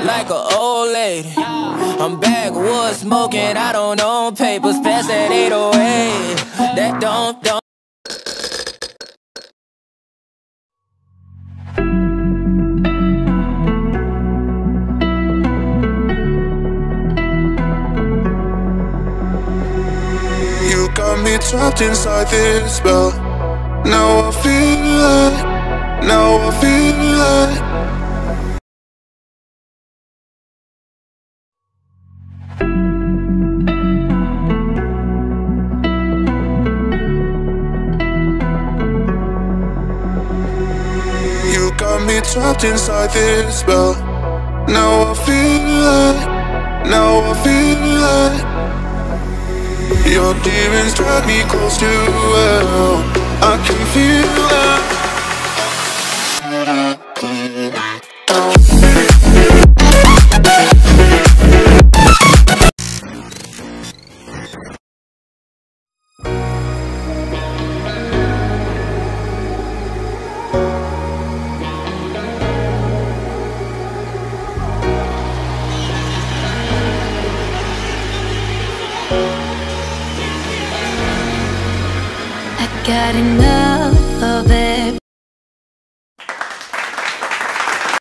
like an old lady. I'm backwoods smoking, I don't own papers. Pass that 808, that don't. You got me trapped inside this spell. Now I feel like, now I feel like. You got me trapped inside this spell. Now I feel like, now I feel like. Your demons drag me close to hell. I can feel that. Got enough.